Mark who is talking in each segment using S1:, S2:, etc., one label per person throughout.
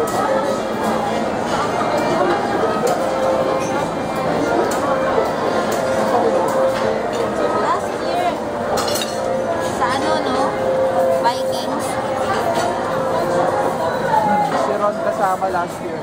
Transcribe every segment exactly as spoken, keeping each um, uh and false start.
S1: Last year, sa ano, no? Vikings.
S2: Si Ron kasama last year.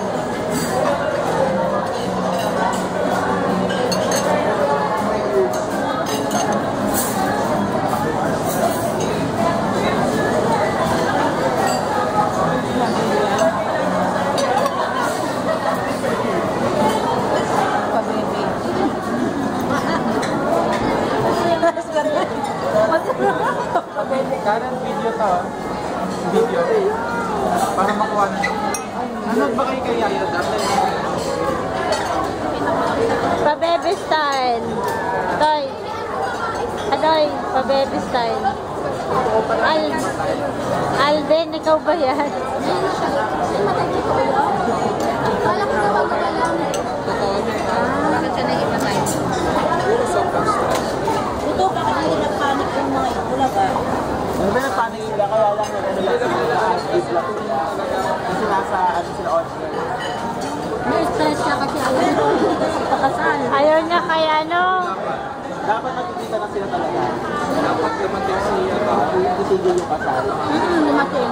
S2: Kanan video to. Video. Para makuha na. Ano ba kayo kay Yaya dati?
S3: Pa-baby style. Toy. Adoy, pa-baby style. Al Alden, ikaw ba yan?
S1: Kala ko na wag lang.
S2: Totoo niya.
S1: Bakit siya nag-ipatay?
S2: Puro sobrang stress.
S1: Ito, bakit hindi nagpanik yung mga ikula ba?
S2: Ano ba nagpanik sila? Kaya lang yung ano lang sila. Kasi nasa ano sila Austria.
S1: Na-stress siya kasi ayaw niya pakasal.
S3: Ayaw niya kay ano?
S2: Dapat magkikita na sila talaga. Dapat dumating si yung titigil yung kasal.
S1: Hmm, dumating.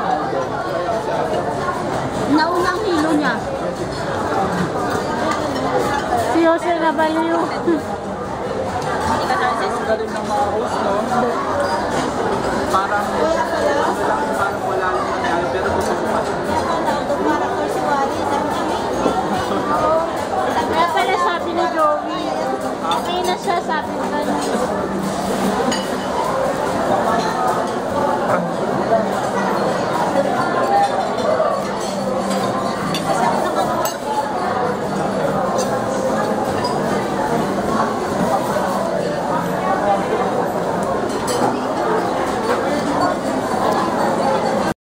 S1: Naunang hilo niya.
S3: Si Jose na baliw.
S2: Ang galing ng mga host, no? Parang